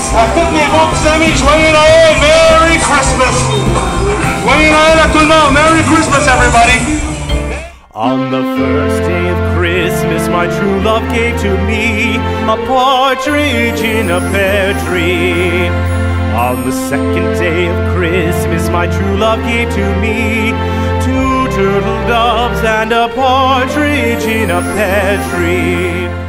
toutes mes beaux petits amis, joyeux Noël, Merry Christmas! Joyeux Noël à tout le monde, Merry Christmas everybody! On the first day of Christmas, my true love gave to me a partridge in a pear tree. On the second day of Christmas, my true love gave to me 2 turtle doves and a partridge in a pear tree.